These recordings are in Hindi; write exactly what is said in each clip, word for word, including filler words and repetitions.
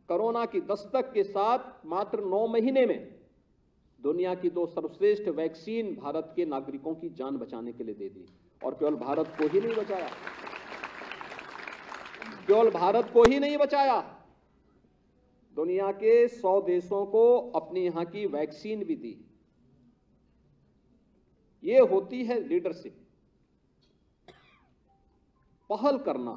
कोरोना की दस्तक के साथ मात्र नौ महीने में दुनिया की दो सर्वश्रेष्ठ वैक्सीन भारत के नागरिकों की जान बचाने के लिए दे दी। और केवल भारत को ही नहीं बचाया, केवल भारत को ही नहीं बचाया, दुनिया के सौ देशों को अपने यहां की वैक्सीन भी दी। ये होती है लीडरशिप, पहल करना,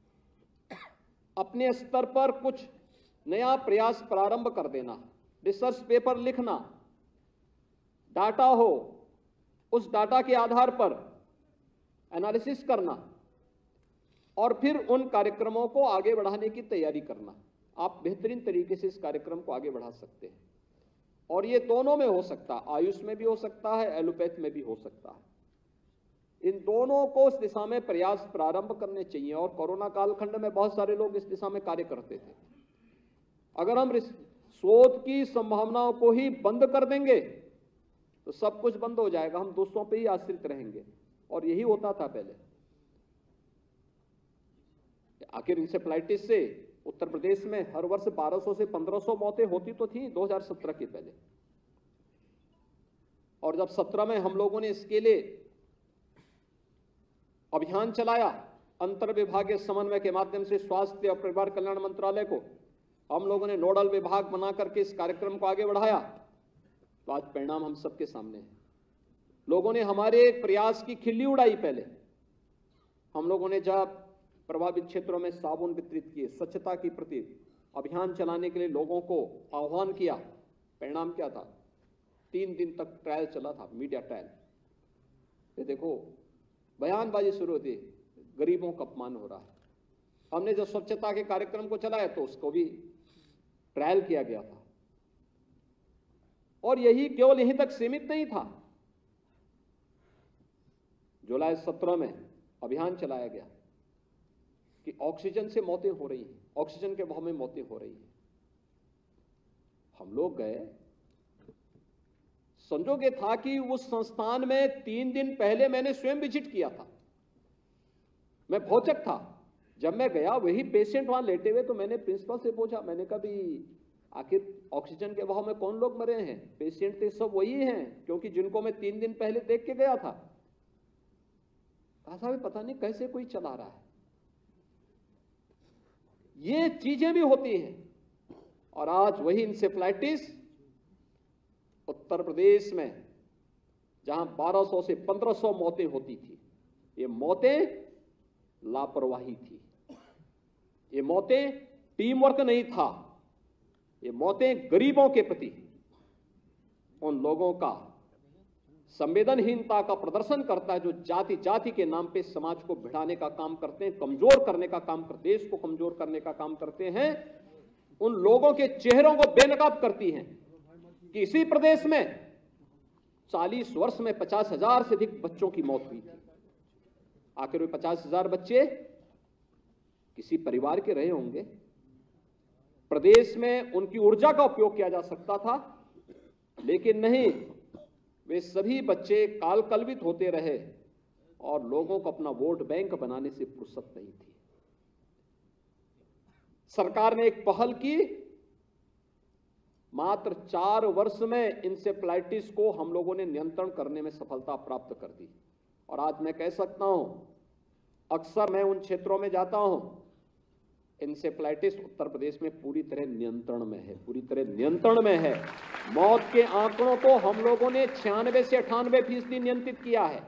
अपने स्तर पर कुछ नया प्रयास प्रारंभ कर देना, रिसर्च पेपर लिखना, डाटा हो, उस डाटा के आधार पर एनालिसिस करना और फिर उन कार्यक्रमों को आगे बढ़ाने की तैयारी करना। आप बेहतरीन तरीके से इस कार्यक्रम को आगे बढ़ा सकते हैं और ये दोनों में हो सकता है, आयुष में भी हो सकता है, एलोपैथ में भी हो सकता है। इन दोनों को इस दिशा में प्रयास प्रारंभ करने चाहिए और कोरोना कालखंड में बहुत सारे लोग इस दिशा में कार्य करते थे। अगर हम शोध की संभावनाओं को ही बंद कर देंगे तो सब कुछ बंद हो जाएगा, हम दूसरों पे ही आश्रित रहेंगे। और यही होता था पहले। आखिर इंसेफ्लाइटिस से उत्तर प्रदेश में हर वर्ष बारह सौ से पंद्रह सौ मौतें होती तो थी दो हज़ार सत्रह के पहले। और जब सत्रह में हम लोगों ने इसके लिए अभियान चलाया, अंतर विभागीय समन्वय के माध्यम से स्वास्थ्य और परिवार कल्याण मंत्रालय को हम लोगों ने नोडल विभाग बना करके इस कार्यक्रम को आगे बढ़ाया, तो आज परिणाम हम सबके सामने है। लोगों ने हमारे एक प्रयास की खिल्ली उड़ाई। पहले हम लोगों ने जब प्रभावित क्षेत्रों में साबुन वितरित किए, स्वच्छता के प्रति अभियान चलाने के लिए लोगों को आह्वान किया, परिणाम क्या था? तीन दिन तक ट्रायल चला था, मीडिया ट्रायल। ये देखो बयानबाजी शुरू होती, गरीबों का अपमान हो रहा है। हमने जो स्वच्छता के कार्यक्रम को चलाया तो उसको भी ट्रायल किया गया था। और यही केवल यहीं तक सीमित नहीं था। जुलाई सत्रह में अभियान चलाया गया कि ऑक्सीजन से मौतें हो रही हैं, ऑक्सीजन के अभाव में मौतें हो रही हैं। हम लोग गए, संजोग ये था कि उस संस्थान में तीन दिन पहले मैंने स्वयं विजिट किया था। मैं भौचक था। जब मैं गया वही पेशेंट वहां लेटे हुए, तो मैंने प्रिंसिपल से पूछा, मैंने कहा भी आखिर ऑक्सीजन के अभाव में कौन लोग मरे हैं? पेशेंट तो सब वही हैं क्योंकि जिनको मैं तीन दिन पहले देख के गया था। कहा साहब पता नहीं कैसे कोई चला रहा है। ये चीजें भी होती हैं। और आज वही इंसेफ्लाइटिस उत्तर प्रदेश में जहां बारह सौ से पंद्रह सौ मौतें होती थी, ये मौतें लापरवाही थी, ये मौतें टीम वर्क नहीं था, ये मौतें गरीबों के प्रति उन लोगों का संवेदनहीनता का प्रदर्शन करता है जो जाति जाति के नाम पे समाज को भिड़ाने का काम करते हैं, कमजोर करने का काम करते, देश को कमजोर करने का काम करते हैं। उन लोगों के चेहरों को बेनकाब करती हैं कि इसी प्रदेश में चालीस वर्ष में पचास हजार से अधिक बच्चों की मौत हुई थी। आखिर वे पचास हजार बच्चे किसी परिवार के रहे होंगे। प्रदेश में उनकी ऊर्जा का उपयोग किया जा सकता था, लेकिन नहीं, वे सभी बच्चे काल कलवित होते रहे और लोगों को अपना वोट बैंक बनाने से फुर्सत नहीं थी। सरकार ने एक पहल की, मात्र चार वर्ष में इंसेफ्लाइटिस को हम लोगों ने नियंत्रण करने में सफलता प्राप्त कर दी। और आज मैं कह सकता हूं, अक्सर मैं उन क्षेत्रों में जाता हूं, इंसेफ्लाइटिस उत्तर प्रदेश में पूरी तरह नियंत्रण में है, पूरी तरह नियंत्रण में है। मौत के आंकड़ों को हम लोगों ने छियानवे से अठानवे फीसदी नियंत्रित किया है।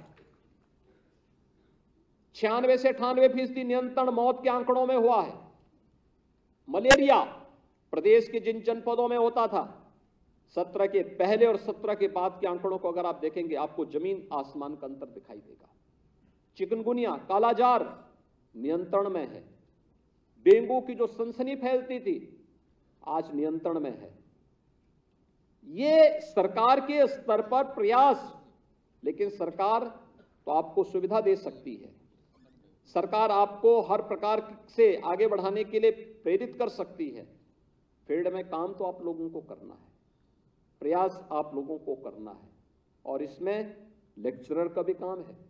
छियानवे से अठानवे फीसदी नियंत्रण मौत के आंकड़ों में हुआ है। मलेरिया प्रदेश के जिन जनपदों में होता था, सत्रह के पहले और सत्रह के बाद के आंकड़ों को अगर आप देखेंगे, आपको जमीन आसमान का अंतर दिखाई देगा। चिकनगुनिया, कालाजार नियंत्रण में है। डेंगू की जो सनसनी फैलती थी, आज नियंत्रण में है। ये सरकार के स्तर पर प्रयास, लेकिन सरकार तो आपको सुविधा दे सकती है, सरकार आपको हर प्रकार से आगे बढ़ाने के लिए प्रेरित कर सकती है। फील्ड में काम तो आप लोगों को करना है, प्रयास आप लोगों को करना है, और इसमें लेक्चरर का भी काम है,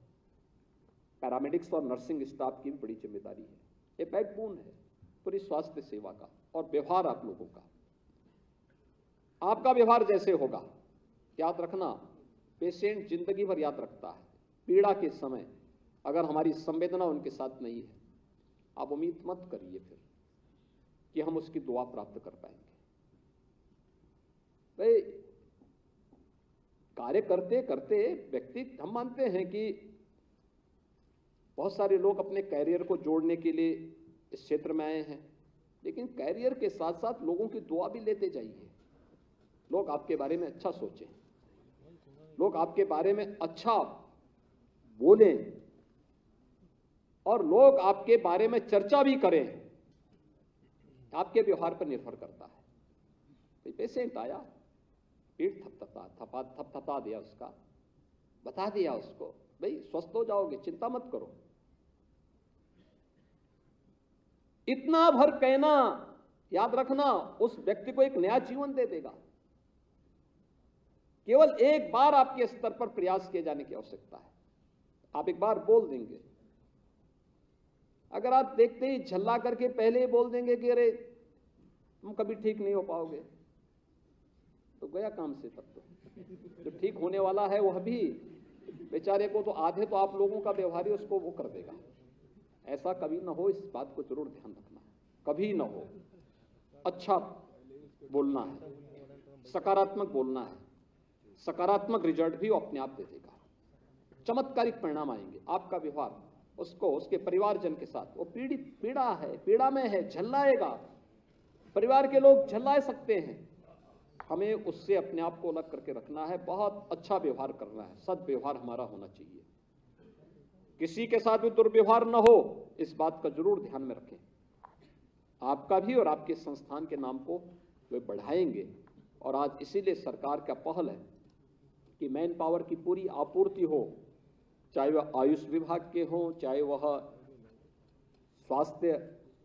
पैरामेडिक्स और नर्सिंग स्टाफ की भी बड़ी जिम्मेदारी है। ये बैकबोन है पूरी स्वास्थ्य सेवा का। और व्यवहार आप लोगों का, आपका व्यवहार जैसे होगा, याद रखना, पेशेंट जिंदगी भर याद रखता है। पीड़ा के समय अगर हमारी संवेदना उनके साथ नहीं है, आप उम्मीद मत करिए फिर कि हम उसकी दुआ प्राप्त कर पाएंगे। भाई कार्य करते करते व्यक्ति, हम मानते हैं कि बहुत सारे लोग अपने कैरियर को जोड़ने के लिए इस क्षेत्र में आए हैं, लेकिन कैरियर के साथ साथ लोगों की दुआ भी लेते जाइए। लोग आपके बारे में अच्छा सोचें, लोग आपके बारे में अच्छा बोलें और लोग आपके बारे में चर्चा भी करें, आपके व्यवहार पर निर्भर करता है। पेशेंट आया, पीठ थपथपा थपा थपथपा दिया उसका, बता दिया उसको भाई स्वस्थ हो जाओगे, चिंता मत करो, इतना भर कहना याद रखना उस व्यक्ति को एक नया जीवन दे देगा। केवल एक बार आपके स्तर पर प्रयास किए जाने की आवश्यकता है। आप एक बार बोल देंगे, अगर आप देखते ही झल्ला करके पहले ही बोल देंगे कि अरे तुम कभी ठीक नहीं हो पाओगे, तो गया काम से। तब तो जो ठीक होने वाला है वह भी बेचारे को तो आधे तो आप लोगों का व्यवहार ही उसको वो कर देगा। ऐसा कभी ना हो, इस बात को जरूर ध्यान रखना, कभी ना हो। अच्छा बोलना है, सकारात्मक बोलना है, सकारात्मक रिजल्ट भी वो अपने आप दे देगा, चमत्कारिक परिणाम आएंगे। आपका व्यवहार उसको, उसके परिवारजन के साथ, वो पीड़ित पीड़ा है, पीड़ा में है, झल्लाएगा, परिवार के लोग झल्ला सकते हैं, हमें उससे अपने आप को अलग करके रखना है, बहुत अच्छा व्यवहार करना है, सद्व्यवहार हमारा होना चाहिए, किसी के साथ भी दुर्व्यवहार न हो, इस बात का जरूर ध्यान में रखें। आपका भी और आपके संस्थान के नाम को वे बढ़ाएंगे। और आज इसीलिए सरकार का पहल है कि मैन पावर की पूरी आपूर्ति हो, चाहे वह आयुष विभाग के हों, चाहे वह स्वास्थ्य